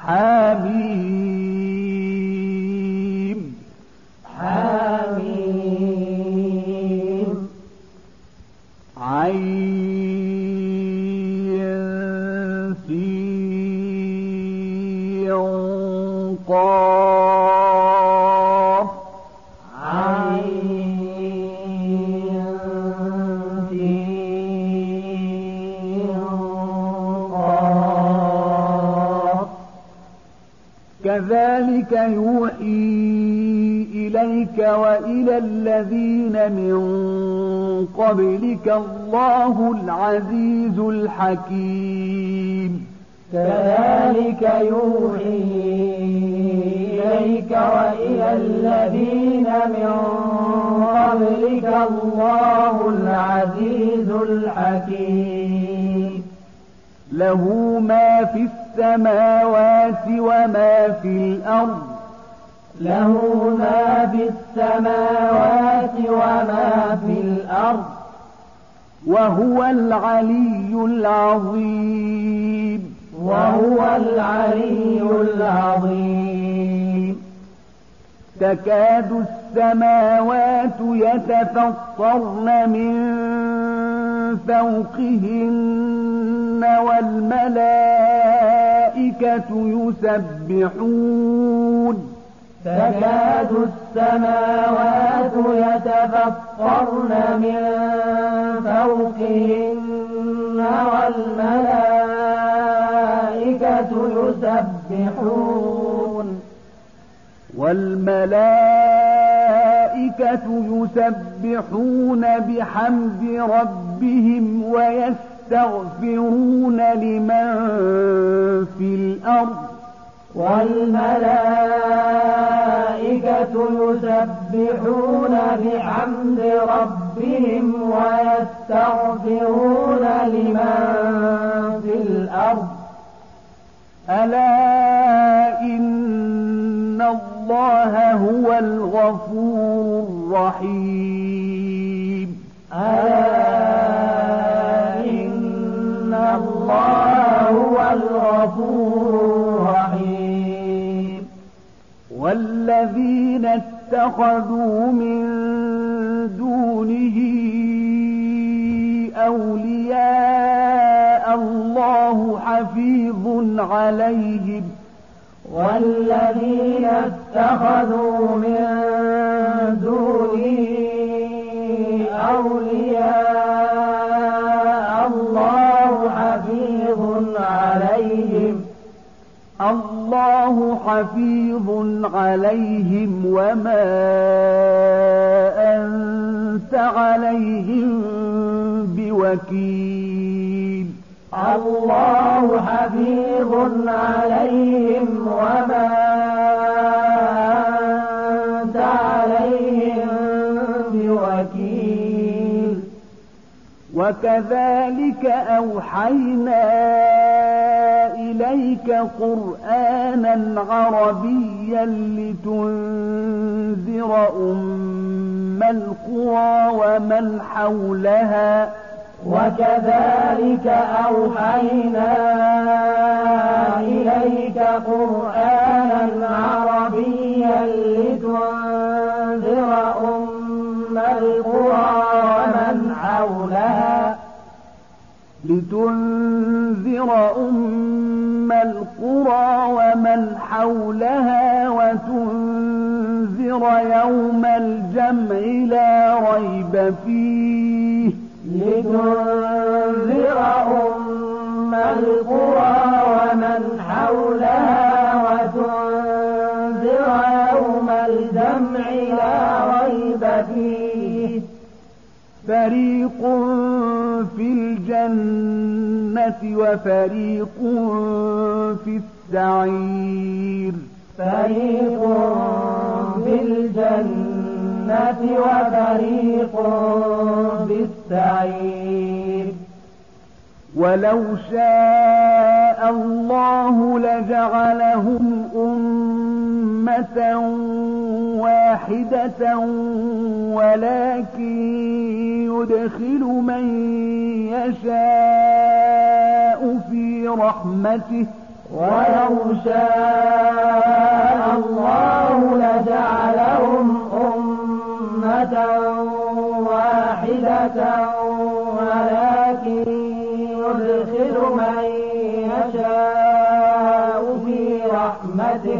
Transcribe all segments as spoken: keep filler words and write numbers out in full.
حميم حميم عين قاف عين قاف كذلك يوحي إليك وإلى الذين من قبلك الله العزيز الحكيم كذلك يوحي إليك وإلى الذين من قبلك الله العزيز الحكيم له ما في السماوات وما في الأرض له ما في السماوات وما في الأرض وهو العلي العظيم وهو العلي العظيم تكاد السماوات يتفطرن من فوقهن والملائكة يسبحون تكاد السماوات يتفطرن من فوقهن والملائكة يسبحون والملائكة يسبحون بحمد ربهم ويستغفرون لمن في الأرض والملائكة يسبحون بحمد ربهم ويستغفرون لمن في الأرض ألا إن الله هو الغفور الرحيم ألا إن الله هو الغفور الرحيم والذين اتخذوا من دونه أولياء الله حفيظ عليهم والذين اتخذوا من دونه أولياء الله حفيظ عليهم الله حفيظ عليهم وما أنت عليهم بوكيل الله حفيظ عليهم وما أنت عليهم بوكيل وكذلك أوحينا إليك قرآنا عربيا لتنذر أم القرى ومن حولها وكذلك أوحينا إليك قرآنا عربيا لتنذر أم القرى ومن حولها لتنذر أم القرى ومن حولها وتنذر يوم الجمع لا ريب فيه لتنذر أم القرى ومن حولها وتنذر يوم الجمع لا ريب فيه فريق في الجنة وفريق في السعير فريق في الجنة وفريق في السعير ولو شاء الله لجعلهم أمة واحدة ولكن يدخل من يشاء في رحمته ولو شاء الله لجعلهم أمة واحدة ولكن يدخل من يشاء في رحمته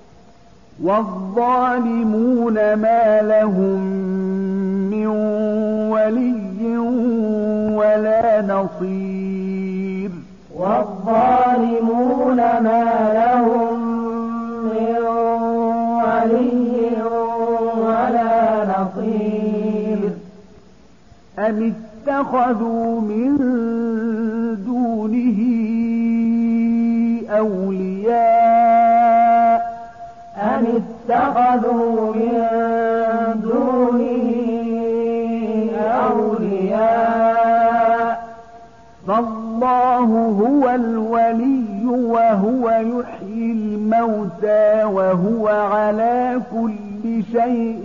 والظالمون ما لهم من ولي ولا نصير والظالمون ما لهم من ولي ولا نصير أم اتخذوا من دونه أولياء أم اتخذوا من دونه أولياء فالله هو الولي وهو يحيي الموتى وهو على كل شيء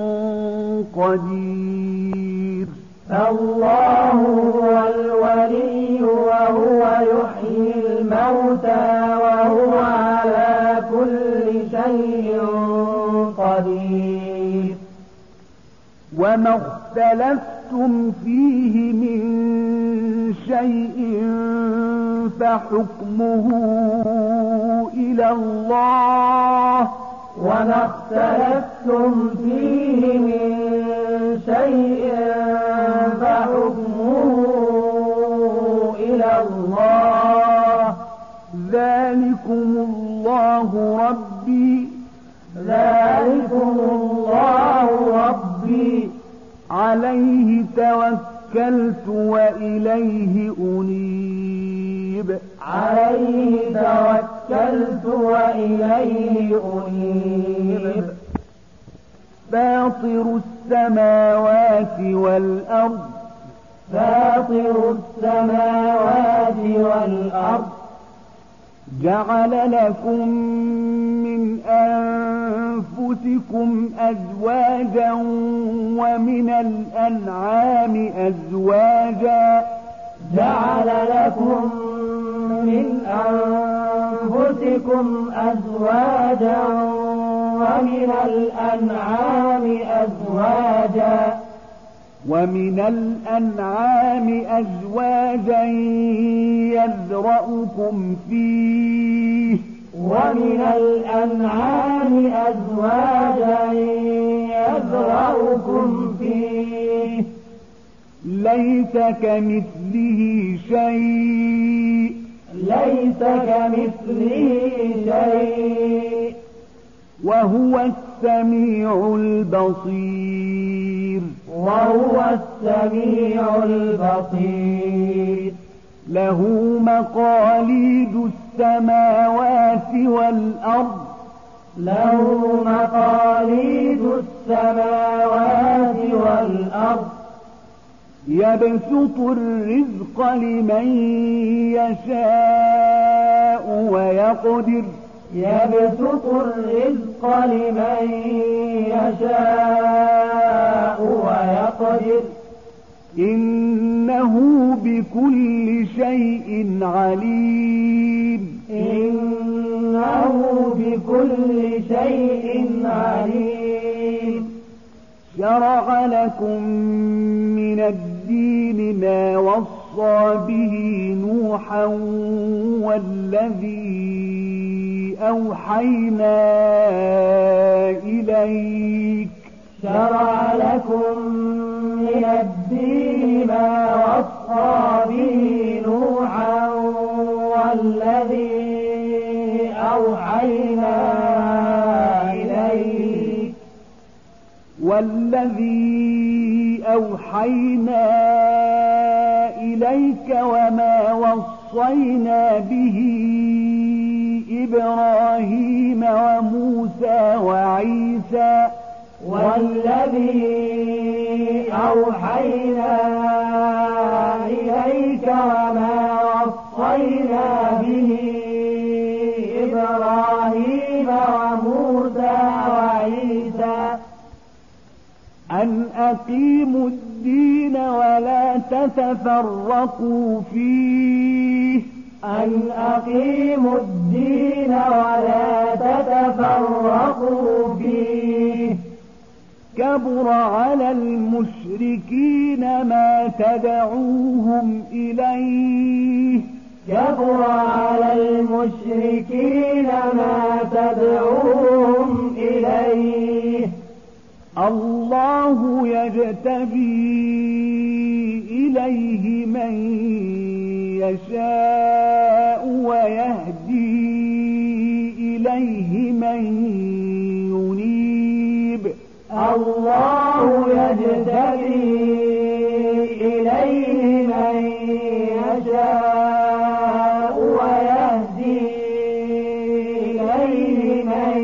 قدير فالله هو الولي وهو يحيي الموتى وهو على كل شيء قدير وما اختلفتم فيه من شيء فحكمه إلى الله وما اختلفتم فيه من شيء فحكمه إلى الله ذلكم الله ربي ذلكم الله ربي عليه توكلت وإليه أنيب عليه توكلت وإليه أنيب فاطر السماوات والأرض فاطر السماوات والأرض جعل لكم من أنفسكم أزواجا ومن الأنعام أزواجا جعل لكم من أنفسكم أزواجا ومن الأنعام أزواجا ومن الأنعام أزواجا يذرأكم فيه ومن الأنعام أزواجا يذرأكم فيه ليس كمثله شيء ليس كمثله شيء وهو السميع البصير وهو السميع البصير له مقاليد السماوات والأرض له مقاليد السماوات والأرض يبسط الرزق لمن يشاء ويقدر يبسط الرزق لمن يشاء ويقدر إنه بكل شيء عليم إنه بكل شيء عليم شرع لكم من الدين ما وصى به نوحا والذي أوحينا إليك شرع لكم من الدين ما وصى به نوحا والذي أوحينا إليك والذي أوحينا إليك وما وصينا به إبراهيم وموسى وعيسى والذي أوحينا إليك وما وصينا به إبراهيم وموسى وعيسى أن أقيموا الدين ولا تتفرقوا فيه أن أقيموا الدين ولا تتفرقوا فيه كبر على المشركين ما تدعوهم إليه كبر على المشركين ما تدعوهم إليه الله يجتبي إليه من يشاء ويهدي إليه من ينيب الله يجتبي إليه من يشاء ويهدي إليه من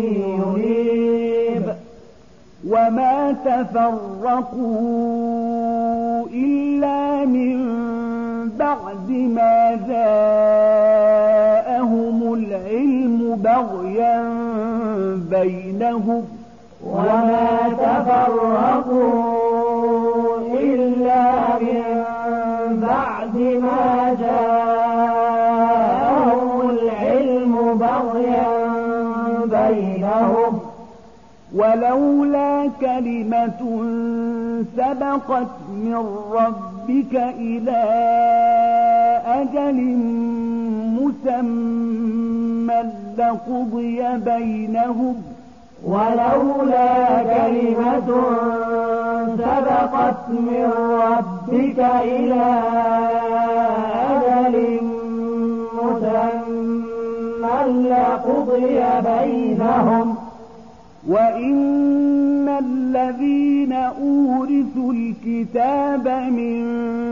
ينيب وما تفرقوا إلا من بعد ما جاءهم العلم بغيا بينهم وما تفرقوا إلا من بعد ما جاءهم العلم بغيا بينهم ولولا كلمة سبقت من ربك إلى أجل مسمى لقضي بينهم ولولا كلمة سبقت من ربك إلى أجل مسمى لقضي بينهم وإن الذين أورثوا الكتاب من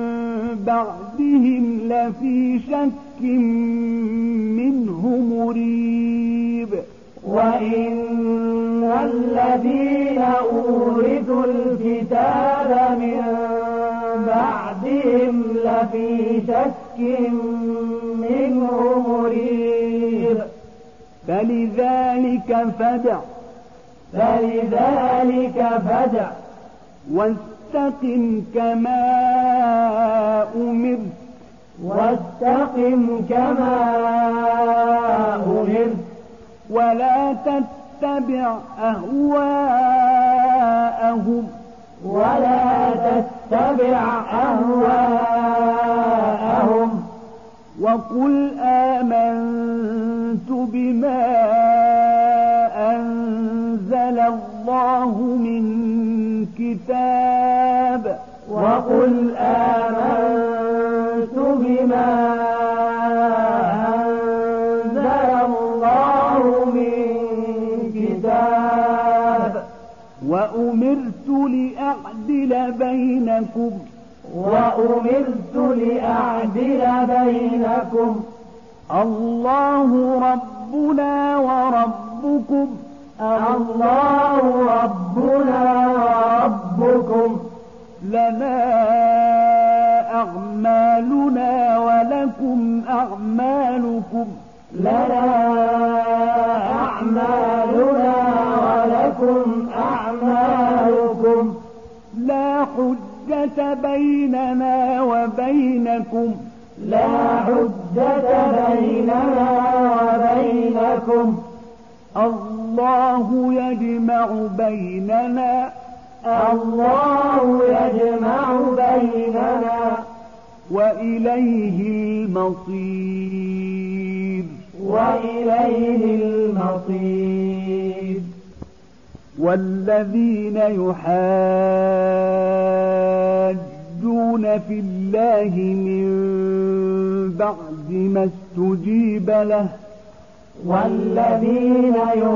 بعدهم لفي شك منه مريب وإن الذين أورثوا الكتاب من بعدهم لفي شك منه مريب فلذلك فدع فلذلك فدع واستقم كما أمرت واستقم كما أمرت ولا تتبع أهواءهم ولا تتبع أهواءهم وقل آمنت بما أنزل الله من كتاب وقل آمنت بما أنزل الله من كتاب وأمرت لأعدل بينكم وأمرت لأعدل بينكم الله ربنا وربكم الله ربنا وربكم لنا أعمالنا ولكم أعمالكم لنا أعمالنا ولكم أعمالكم لا حجة بيننا وبينكم لا حجة بيننا وبينكم الله يجمع بيننا الله يجمع بيننا وإليه المصير وإليه المصير والذين يحاجون في الله من بعد ما استجيب له والذين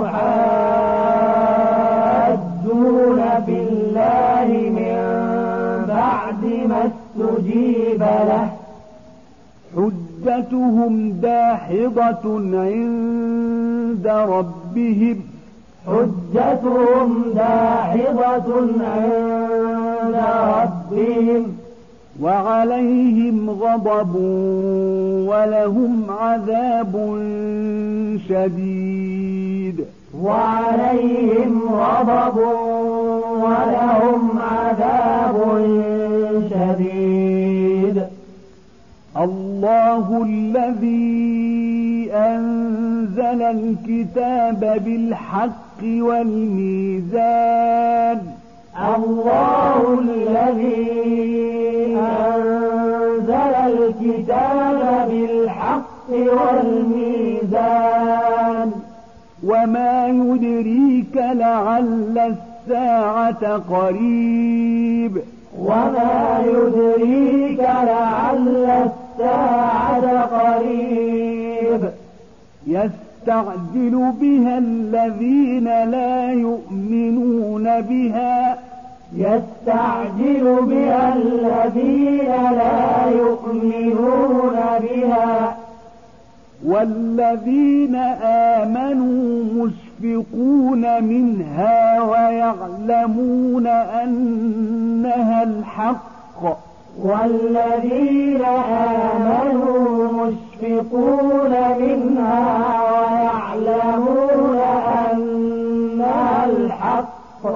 يحاجون في الله من بعد ما استجيب له حجتهم داحضة عند ربهم حجتهم داحضة عند ربهم وعليهم غضب ولهم عذاب شديد وعليهم غضب ولهم عذاب شديد الله الله الذي أنزل الكتاب بالحق والميزان الله الذي أنزل الكتاب بالحق والميزان وما يدريك لعل الساعة قريب وما يدريك لعل الساعة قريب يستعجل بها الذين لا يؤمنون بها يستعجل بها الذين لا يؤمنون بها والذين آمنوا مشفقون منها ويعلمون أنها الحق والذين آمنوا مشفقون منها ويعلمون أنها الحق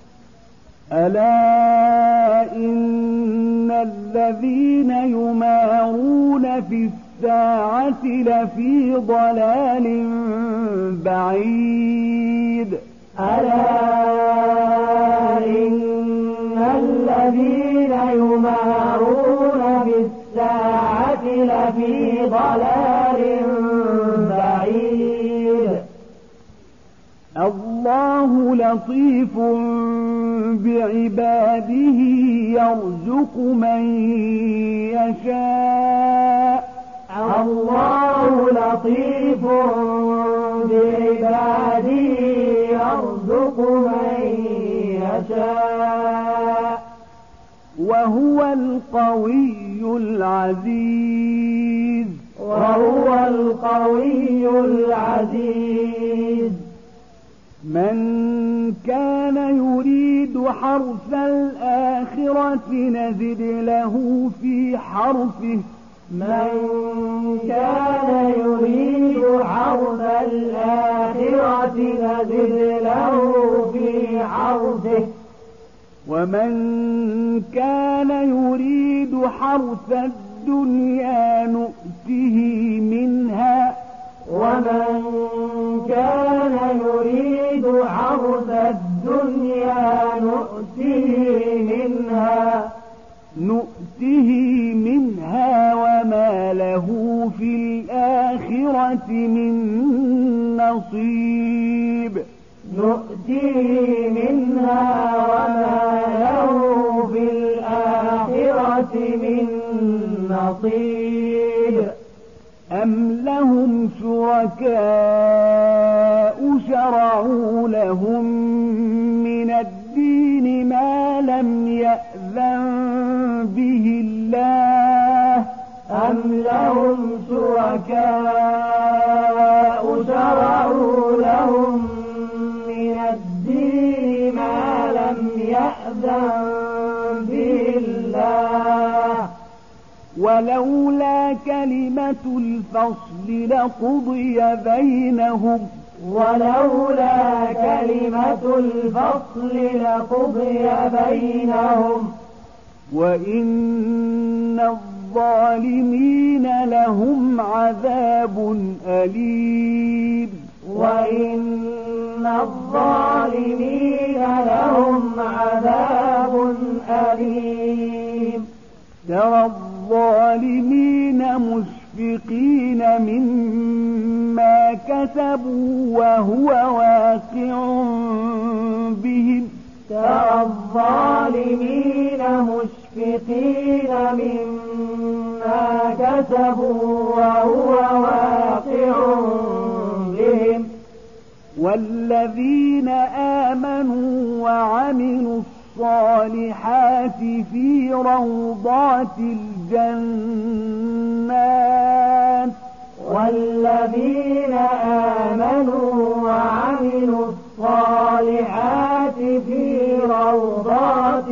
ألا إن الذين يمارون في الساعة لفي ضلال بعيد ألا إن الذين يمارون في الساعة لفي ضلال بعيد الله لطيف بعباده يرزق من يشاء الله لطيف بعباده يرزق من يشاء وهو القوي العزيز وهو القوي العزيز من كان يريد حرث الآخرة نزد له في حرثه من كان يريد حرث الآخرة نزد له في حرثه ومن كان يريد حرث الدنيا نؤته منها ومن كان يريد حرث الدنيا نؤته منها نؤته منها وما له في الآخرة من نصيب نؤتيه منها وما له في الآخرة من نصيب أم لهم شركاء شرعوا لهم من الدين ما لم يأذن به الله أم لهم شركاء شرعوا لهم من الدين ما لم يأذن به الله ولولا كلمة الفصل لقضي بينهم ولولا كلمة الفصل لقضي بينهم وإن الظالمين لهم عذاب أليم وإن الظالمين لهم عذاب أليم ترى الظالمين مشفقين مما كسبوا وهو واقع بهم ترى الظالمين مشفقين مما كسبوا وهو واقع بهم والذين آمنوا وعملوا الصالحات في روضات الجنات والذين آمنوا وعملوا الصالحات في روضات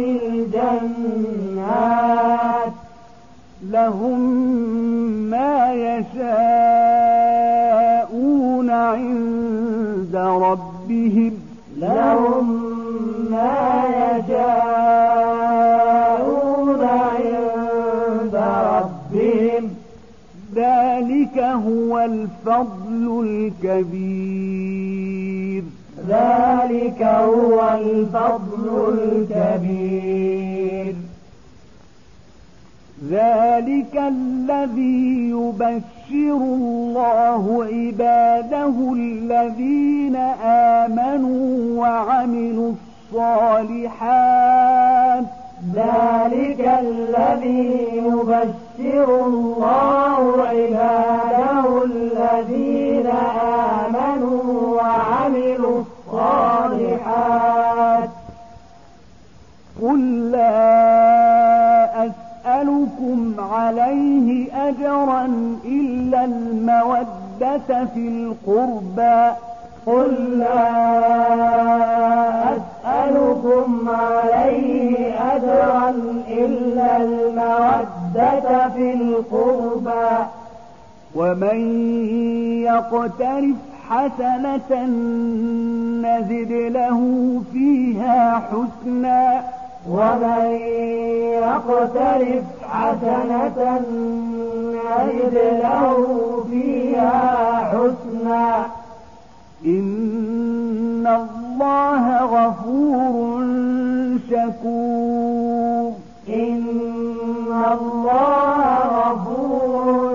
الجنات لهم ما يشاءون عند ربهم لهم ما يشاءون عند ربهم لهو الفضل الكبير ذلك هو الفضل الكبير ذلك الذي يبشر الله عباده الذين آمنوا وعملوا الصالحات ذلك الذي يبشر الله عباده الذين آمنوا وعملوا الصالحات قل لا أسألكم عليه أجرا إلا المودة في القربى قل لا أسألكم عليه أجرا إلا المودة في القربى ومن يقترف حسنة نزد له فيها حسنا ومن يقترف حسنة نزد له فيها حسنا إن الله غفور شكور إن الله غفور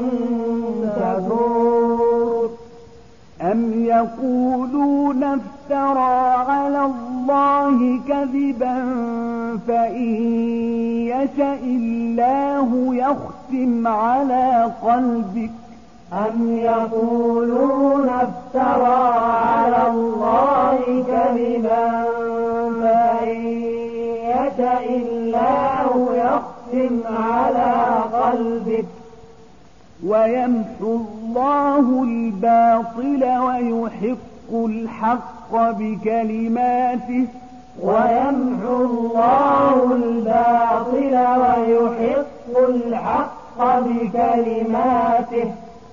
شكور أم يقولون افترى على الله كذبا فإن يشأ الله يختم على قلبك أم يقولون افترى على الله كذبا فإن يشأ الله يختم على قلبك ويمحو الله الباطل ويحق الحق بكلماته ويمحو الله الباطل ويحق الحق بكلماته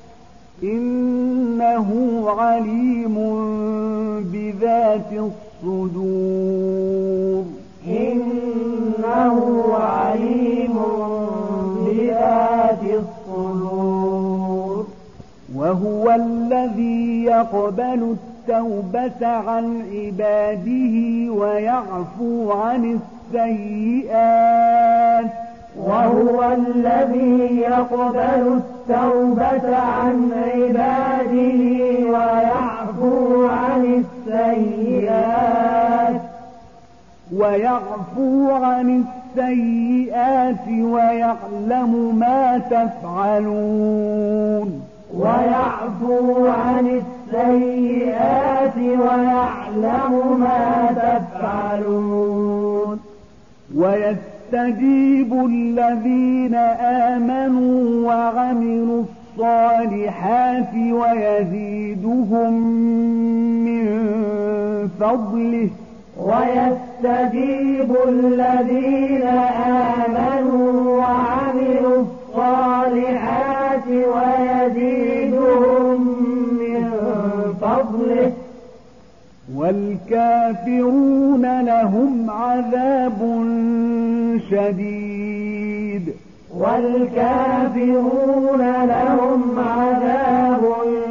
إنه عليم بذات الصدور إنه عليم بذات الصدور وهو الذي يقبل التوبة عن عباده ويعفو عن السيئات وهو الذي يقبل التوبة عن عباده ويعفو عن السيئات ويعفو عن السيئات ويعلم ما تفعلون ويعفو عن السيئات ويعلم ما تفعلون ويستجيب الذين آمنوا وعملوا الصالحات ويزيدهم من فضله ويستجيب الذين آمنوا وعملوا الصالحات ويزيدهم من فضله والكافرون لهم عذاب شديد والكافرون لهم عذاب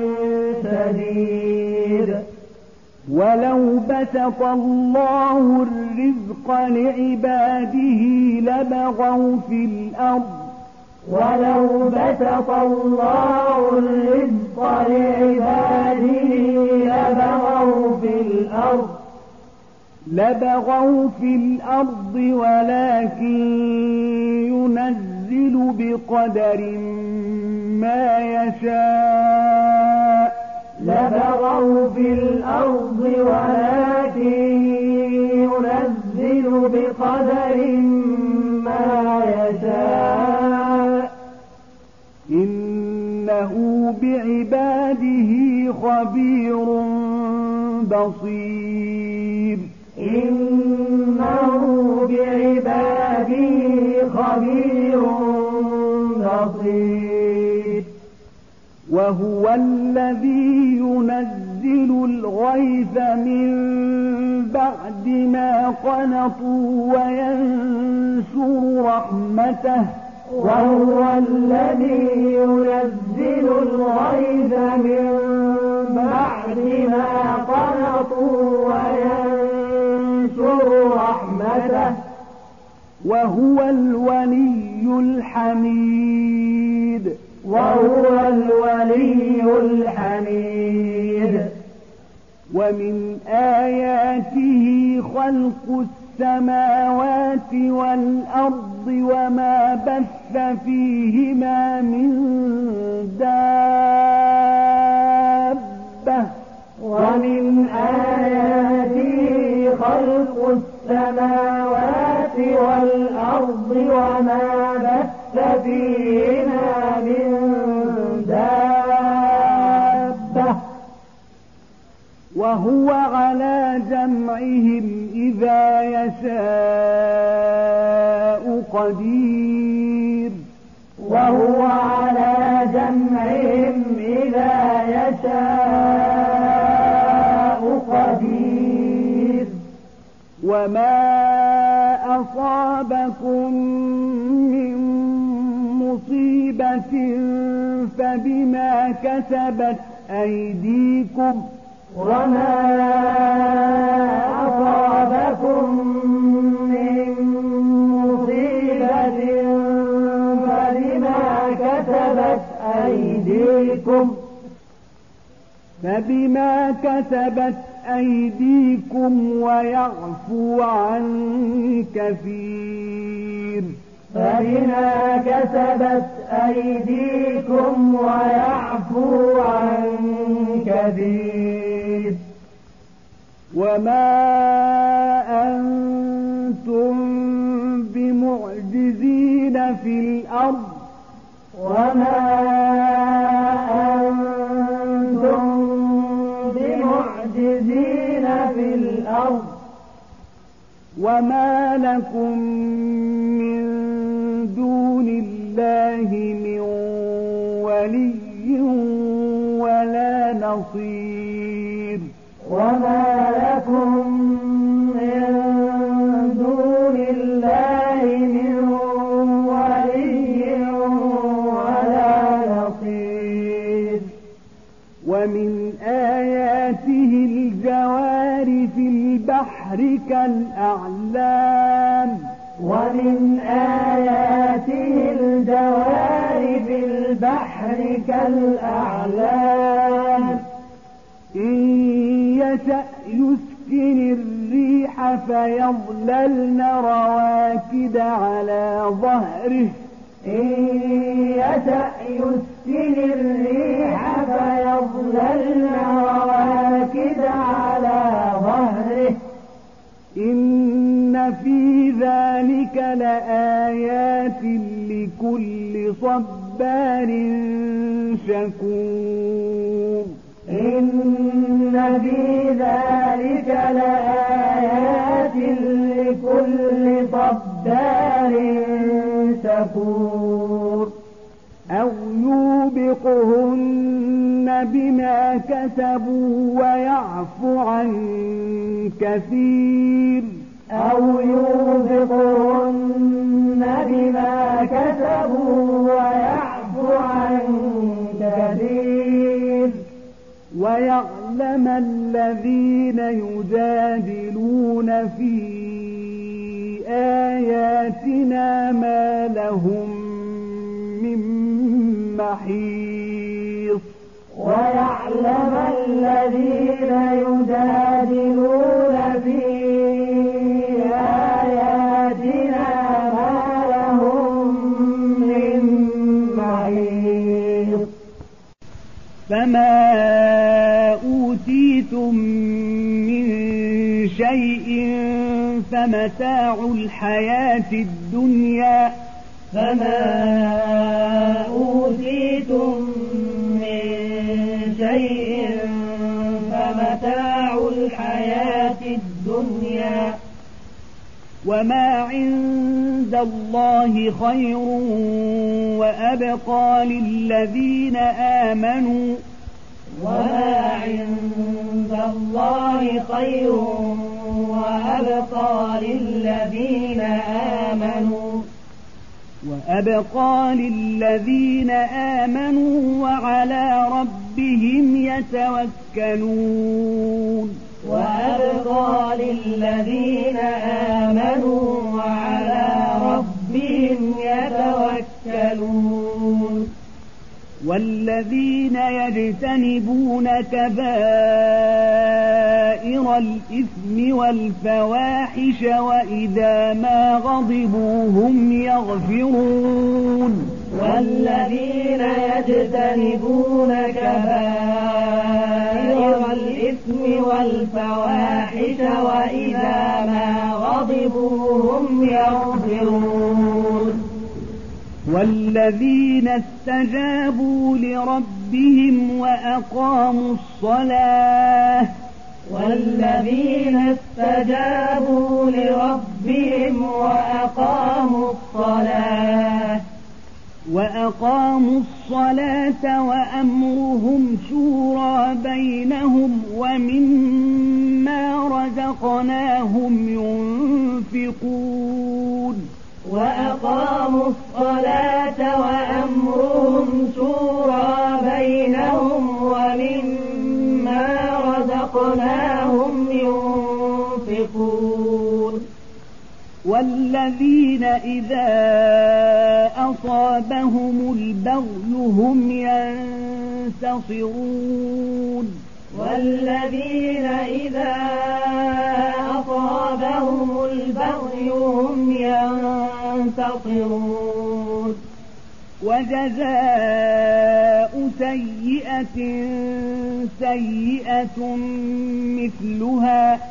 شديد ولو بسط الله الرزق لعباده لبغوا في الأرض ولو بسط الله الرزق لعباده لبغوا في الأرض لبغوا في الأرض ولكن ينزل بقدر ما يشاء لبغوا في الأرض ولكن ينزل بقدر ما يشاء إنه بعباده خبير بصير إنه بعباده خبير بصير وهو الذي ينزل الغيث من بعد ما قنطوا وينشر رحمته وهو الذي ينزل الغيث من بعد ما قنطوا وينشر رحمته وهو الولي الحميد وهو الولي الحميد ومن آياته خلق السماوات والأرض وما بث فيهما من دابة ومن آياته خلق السماوات والأرض وما بث فيهما من دابة وهو على جمعهم إذا يشاء قدير وهو على جمعهم إذا يشاء قدير وما أصابكم من مصيبة فبما كسبت أيديكم وما أصابكم من مصيبة فبما كسبت أيديكم فبما كسبت أيديكم ويعفو عن كثير فبما كسبت أيديكم ويعفو عن كثير وما أنتم بمعجزين في الأرض وما أنتم بمعجزين في الأرض وما لكم من دون الله من ولي ولا نصير وما لكم من دون الله من ولي ولا نصير ومن آياته الجوار في البحر كالأعلام ومن آياته الجوار في البحر كالأعلام إن يشأ يسكن الريح فيظللن رواكد على ظهره إن يشأ يسكن الريح فيظللن رواكد على ظهره إن في ذلك لآيات لكل صبار شكور إن في ذلك لآيات لكل صبار شكور أو يوبقهن بما كسبوا ويعفو عن كثير أو يوبقهن بما كسبوا ويعفو عن كثير ويعلم الذين يجادلون في آياتنا ما لهم من محيص ويعلم الذين يجادلون في آياتنا ما لهم من محيص فما أوتيتم من شيء فمتاع الحياة الدنيا فما أوتيتم من شيء فمتاع الحياة الدنيا وما عند الله خير وأبقى للذين آمنوا وما عند الله خير وأبقى للذين آمنوا وأبقى للذين آمنوا وعلى ربهم يتوكلون وأبقى للذين آمنوا وعلى ربهم يتوكلون والذين يجتنبون كبائر الإثم والفواحش وإذا ما غضبوا هم يغفرون والذين يجتنبون كبائر الإثم والفواحش وإذا ما غضبوا هم يغفرون والذين استجابوا لربهم وأقاموا الصلاة والذين استجابوا لربهم وأقاموا الصلاة وأقاموا الصلاة وأمرهم شورى بينهم ومما رزقناهم ينفقون وأقاموا الصلاة وأمرهم شورى بينهم ومما رزقناهم ينفقون والذين إذا أصابهم البغي هم ينتصرون والذين إذا أصابهم البغي هم ينتصرون وجزاء سيئة سيئة مثلها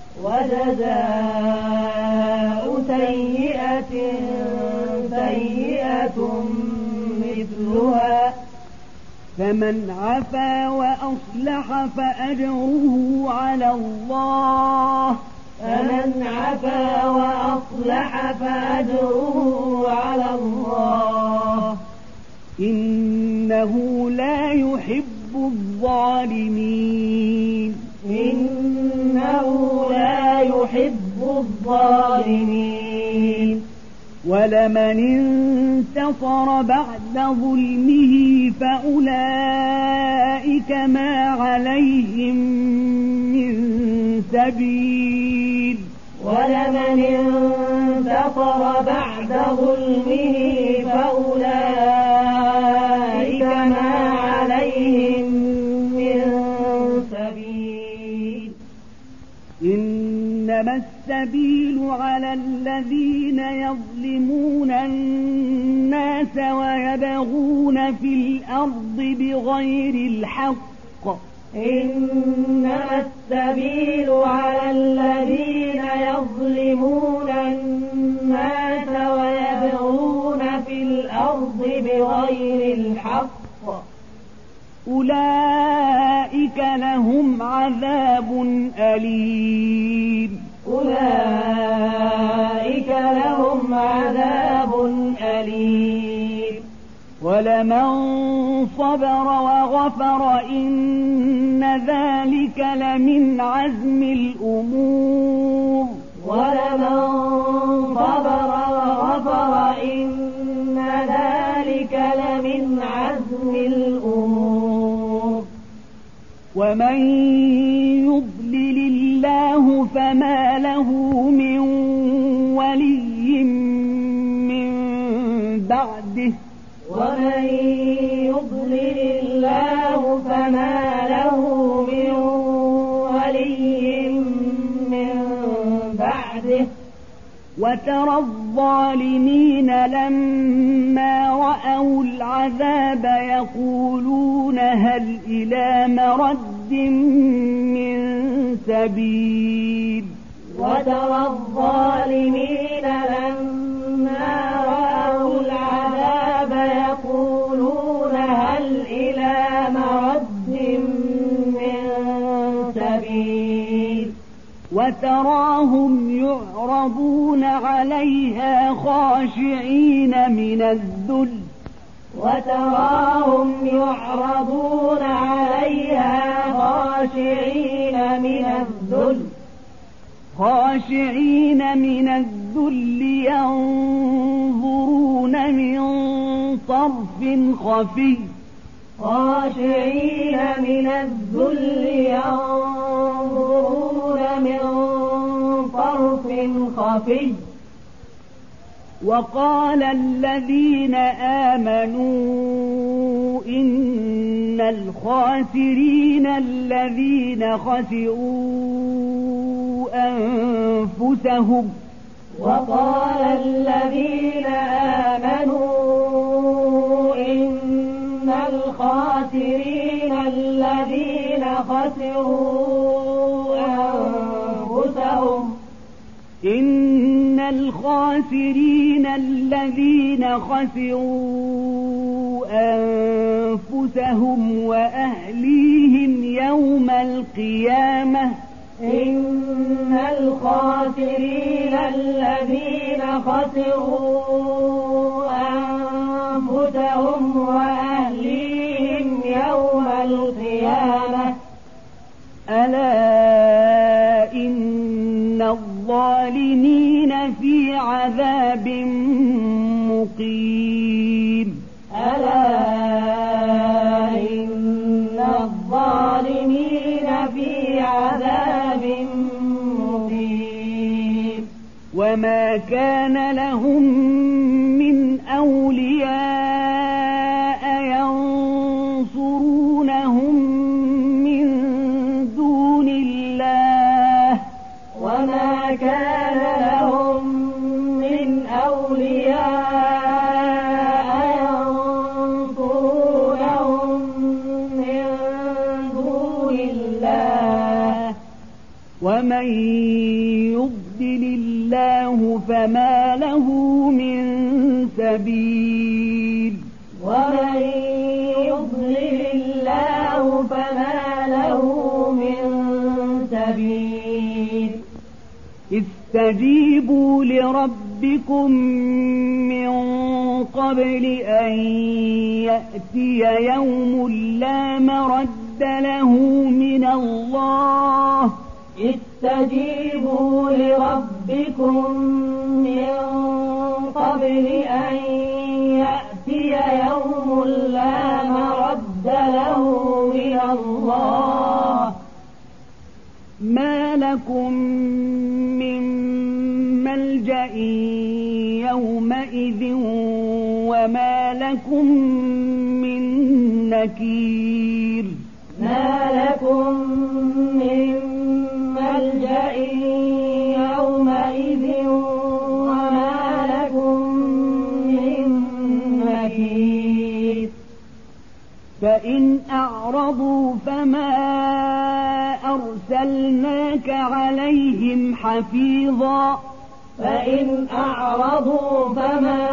وجزاء سيئة سيئة مثلها فمن عفا وأصلح فأجره على الله فمن عفا وأصلح فأجره على الله إنه لا يحب الظالمين إنه لا يحب الظالمين ولمن انتصر بعد ظلمه فأولئك ما عليهم من سبيل ولمن انتصر بعد ظلمه فأولئك ما عليهم من سبيل إنما السبيل على الذين يظلمون الناس ويبغون في الأرض بغير الحق إنما السبيل على الذين يظلمون الناس ويبغون في الأرض بغير الحق أولئك لهم عذاب أليم أولئك لهم عذاب أليم ولمن صبر وغفر إن ذلك لمن عزم الأمور ولمن صبر وغفر إن ذلك لمن عزم الأمور ومن يضلل الله فما له من ولي من بعده ومن يضلل الله فما له من ولي من بعده وترى الظالمين لما رأوا العذاب يقولون هل إلى مرد من سبيل وترى الظالمين لما رأوا العذاب يقولون هل إلى مرد من سبيل وتراهم يعرضون عليها خاشعين من الذل وتراهم يعرضون عليها خاشعين من الذل خاشعين من الذل ينظرون من طرف خفي خاشعين من الذل ينظرون من طرف خفي. وقال الذين آمنوا إن الخاسرين الذين خسروا أنفسهم وقال الذين آمنوا إن الخاسرين الذين خسروا أنفسهم إن الخاسرين الذين خسروا أنفسهم وأهليهم يوم القيامة إن الخاسرين الذين خسروا أنفسهم وأهليهم يوم القيامة ألا إن الظالمين في عذاب مقيم ألا إن الظالمين في عذاب مقيم. وما كان لهم من أولياء ينصرونهم من دون الله وما كان لهم من أولياء ينصرونهم من دون الله ومن يضلل الله فما له من سبيل ومن يضلل الله فما له من سبيل. استجيبوا لربكم من قبل أن يأتي يوم لا مرد له من الله استجيبوا لربكم من قبل أن يأتي يوم لا مرد له من الله ما لكم من ملجأ يومئذ وما لكم من نكير. ما لكم من ملجأ يومئذ وما لكم من نكير. فإن أعرضوا فما أرسلناك عليهم حفيظا فإن أعرضوا فما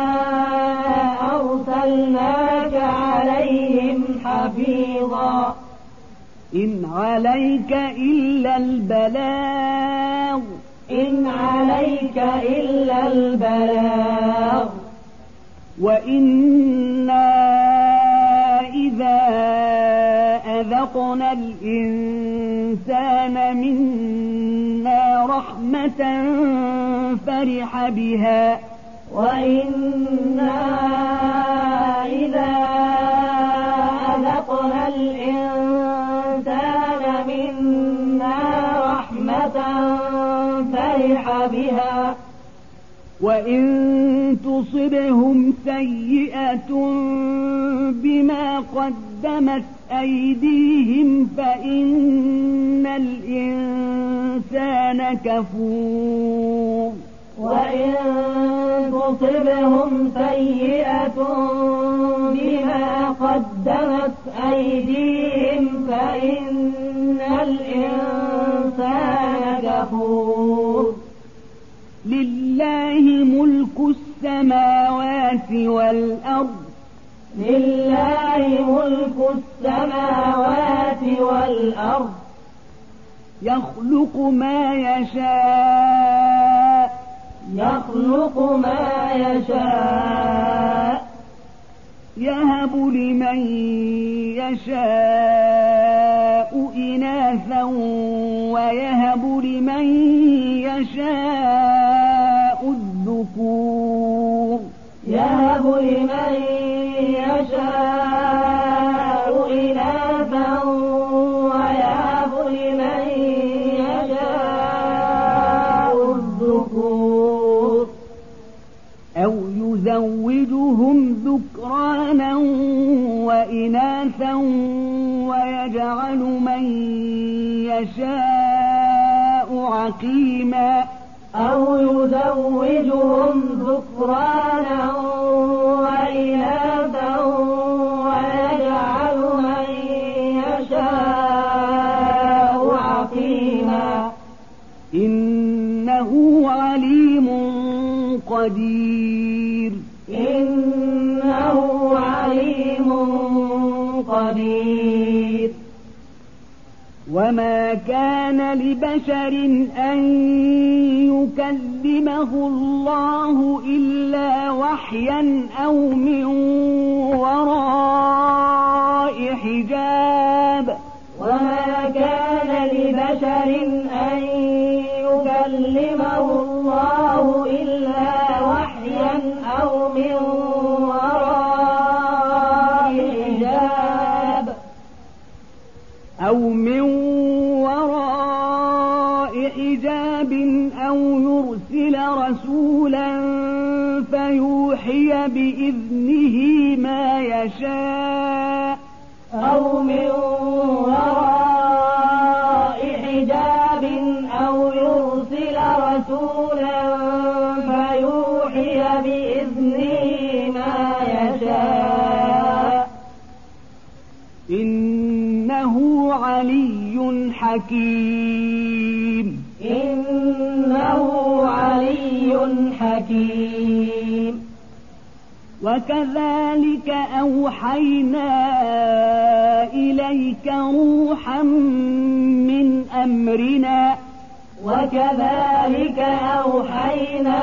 أرسلناك عليهم حفيظا. إن عليك إلا البلاغ إن عليك إلا البلاغ. وإنا إذا أذقنا الإنسان منا رحمة فرح بها وإنا إذا أذقنا الإنسان منا رحمة فرح بها وإن تصبهم سيئة بما قدمت أيديهم فإن الإنسان كفور. وإن تصبهم سيئة بما قدمت أيديهم فإن الإنسان كفور. لله ملك السماوات والأرض لله ملك السماوات والأرض يخلق ما يشاء يخلق ما يشاء يهب لمن يشاء إناثا ويهب لمن يشاء الذكور يهب لمن يشاء إناثا ويهب لمن يشاء الذكور أو يزوجهم ذكرانا وإناثا ويجعل من يشاء عقيما أو يزوجهم ذكرانا وإناثا ويجعل من يشاء عقيما إنه عليم قدير إنه عليم قدير وما كان لبشر أن يكلمه الله إلا وحيا أو من وراء حجاب وما كان لبشر أن يكلمه الله إلا وحيا أو من وراء حجاب أو من وراء حجاب أو يرسل رسولا فيوحي بإذنه ما يشاء أو من وراء حجاب أو يرسل رسولا فيوحي بإذنه ما يشاء إنه علي حكيم إنه علي حكيم وكذلك أوحينا إليك روحا من أمرنا وكذلك أوحينا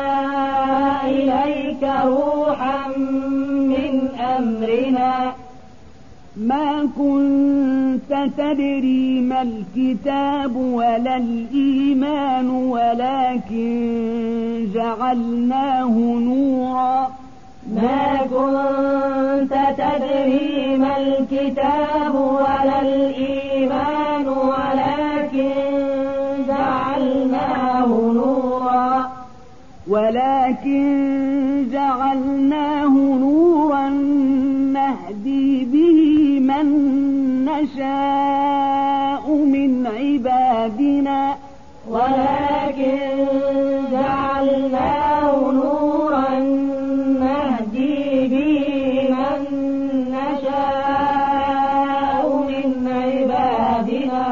إليك روحا من أمرنا ما كنت تدري ما الكتاب ولا الإيمان ولكن جعلناه نورا ما كنت تدري ما الكتاب ولا الإيمان ولكن جعلناه نورا ولكن جعلناه نورا نهدي به من نشاء من عبادنا ولكن جعلناه نورا نهدي به من نشاء من عبادنا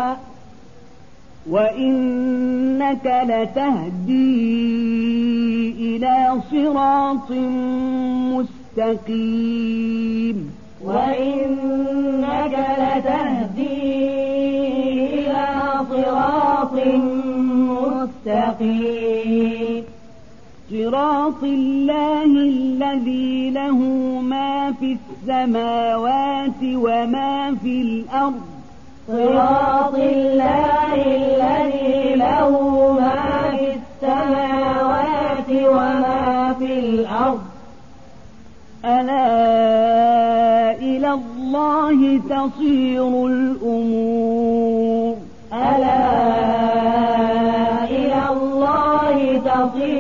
وإنك لتهدي إلى صراط مستقيم وإنك لتهدي إلى صراط مستقيم صراط الله الذي له ما في السماوات وما في الأرض صراط الله الذي له ما في السماوات وما في الأرض ألا إلى الله تصير الأمور ألا إلى الله تصير